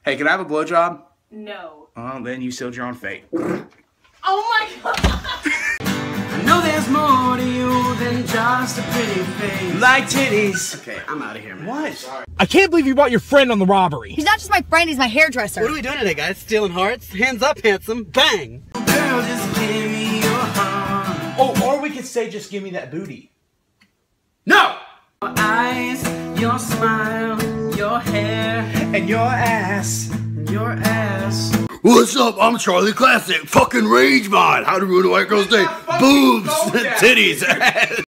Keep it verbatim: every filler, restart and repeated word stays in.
Hey, can I have a blowjob? No. Oh, then you sealed your own fate. Oh my god! I know there's more to you than just a pretty face. Like titties. Okay, I'm out of here, man. What? Sorry. I can't believe you brought your friend on the robbery. He's not just my friend, he's my hairdresser. What are we doing today, guys? Stealing hearts? Hands up, handsome. Bang! Girl, just give me your heart. Oh, or we could say just give me that booty. No! Your eyes, your smile, your hair, And your ass. and your ass. What's up? I'm Charlie Classic. Fucking Rage Mod. How to ruin a white girl's day. Boobs, titties, ass.